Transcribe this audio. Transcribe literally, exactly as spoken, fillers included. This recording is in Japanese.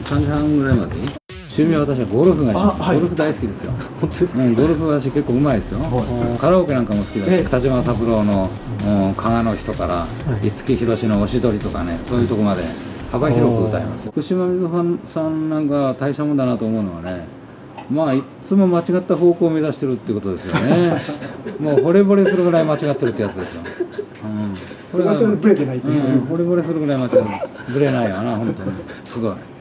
さんじはんぐらいまでいい？趣味は私はゴルフが好き、はい、ゴルフ大好きですよ。 本当ですか？ うん、ゴルフは私結構うまいですよ。はい、カラオケなんかも好きだし、北島三郎の、うん、加賀の人から、はい、五木ひろしのおしどりとかね、そういうとこまで幅広く歌います。福島みずほさんなんか大したもんだなと思うのはね、まあいつも間違った方向を目指してるっていうことですよね。もう惚れ惚れするぐらい間違ってるってやつですよ。うん、 これはそれブレてないっていう。 うん、惚れ惚れするぐらい間違ってる。ブレないよな、本当に。すごい。